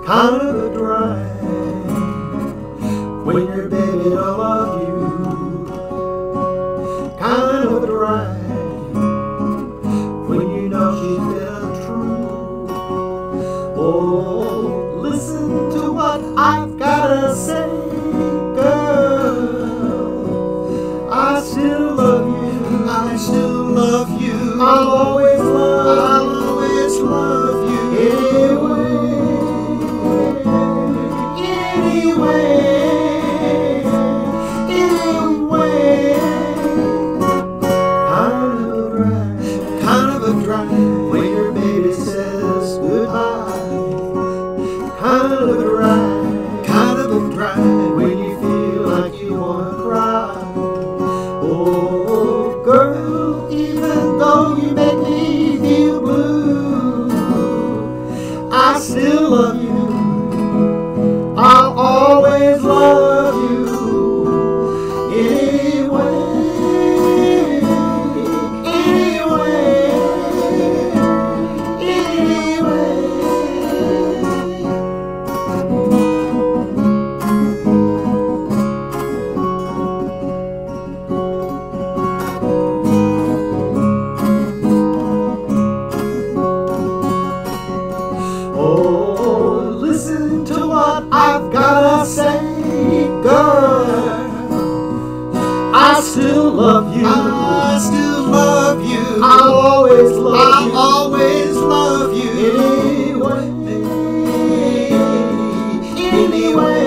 kind of a drive when your baby don't love you. Kind of a drive when you know she's been true. Oh, listen to what I've gotta say, girl. I still love you. I still love you. I'll always love you. I'll always love you. Kind of a drive When your baby says goodbye. Kind of a drive. kind of a drive When you feel like you wanna cry. Oh, girl, even though you make me feel blue, I still love you. I'll always love you anyway. Oh, listen to what I've gotta say, girl. I still love you. I still love you. I'll always love I'll you. always love you Anyway.